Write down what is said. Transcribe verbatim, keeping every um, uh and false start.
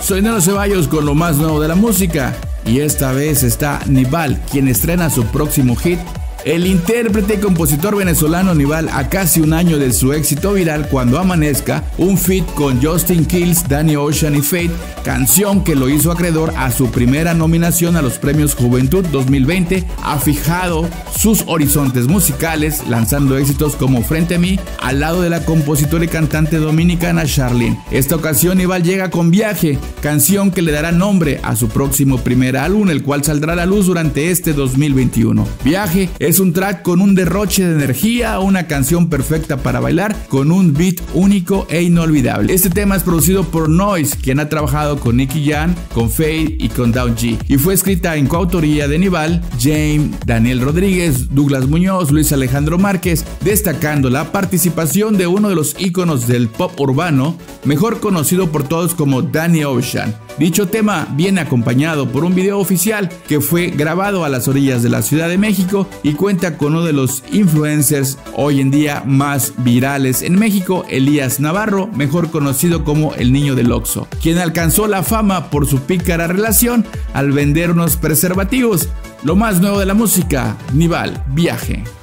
Soy Nelo Ceballos con lo más nuevo de la música y esta vez está Nival, quien estrena su próximo hit. El intérprete y compositor venezolano Nival, a casi un año de su éxito viral Cuando Amanezca, un feat con Justin Quiles, Danny Ocean y Fate, canción que lo hizo acreedor a su primera nominación a los premios Juventud dos mil veinte, ha fijado sus horizontes musicales, lanzando éxitos como Frente a mí, al lado de la compositora y cantante dominicana Charlene. Esta ocasión Nival llega con Viaje, canción que le dará nombre a su próximo primer álbum, el cual saldrá a la luz durante este dos mil veintiuno. Viaje es un track con un derroche de energía, una canción perfecta para bailar, con un beat único e inolvidable. Este tema es producido por Noise, quien ha trabajado con Nicky Jam, con Fade y con Down G, y fue escrita en coautoría de Nival, James, Daniel Rodríguez, Douglas Muñoz, Luis Alejandro Márquez, destacando la participación de uno de los íconos del pop urbano, mejor conocido por todos como Danny Ocean. Dicho tema viene acompañado por un video oficial que fue grabado a las orillas de la Ciudad de México y cuenta con uno de los influencers hoy en día más virales en México, Elías Navarro, mejor conocido como el Niño del Oxxo, quien alcanzó la fama por su pícara relación al vender unos preservativos. Lo más nuevo de la música, Nival, Viaje.